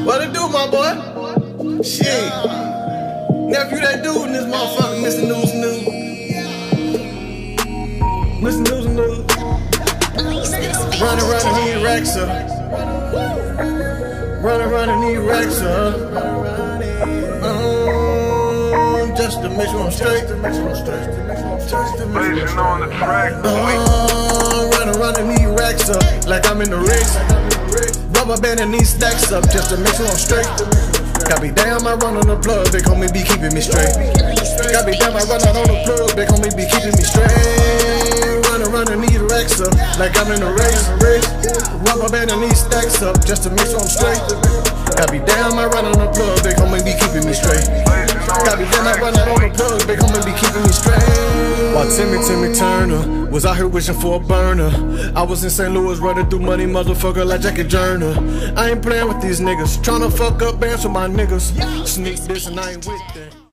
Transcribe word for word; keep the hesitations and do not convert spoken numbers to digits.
What it do, my boy? Shit. Nephew, that dude in this motherfucker, Mister News News. Mister News News. Running, running, need racks up. Running, running, need racks up. Um, just to make sure I'm straight. Blazing on the track, boy. Uh, running, running, need racks up. Like I'm in the race. Rubber banding these stacks up just to make sure I'm straight. Got me damn, I run on the plug, big homie be keeping me straight. Got me damn, I run out on the plug, big homie be keeping me straight. Running, running, need racks up, like I'm in a race. Rubber banding these stacks up just to make sure I'm straight. Got me damn, I run on the plug, big homie be keeping me straight. Got me damn, I run out on the plug, big homie be keeping me straight. While Timmy, Timmy Turner was out here wishing for a burner, I was in Saint Louis running through money, motherfucker, like Jackie Joyner. I ain't playing with these niggas, tryna fuck up bands with my niggas. Sneak this and I ain't with that.